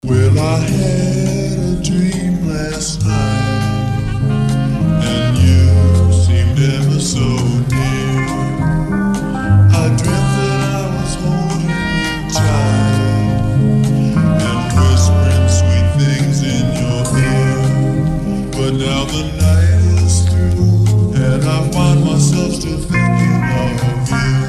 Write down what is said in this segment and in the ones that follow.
Well, I had a dream last night, and you seemed ever so near. I dreamt that I was holding you tight, and whispering sweet things in your ear. But now the night is through, and I find myself still thinking of you.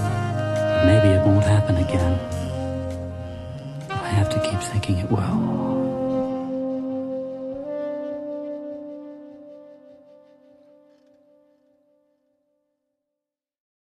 Maybe it won't happen again. I have to keep thinking it will.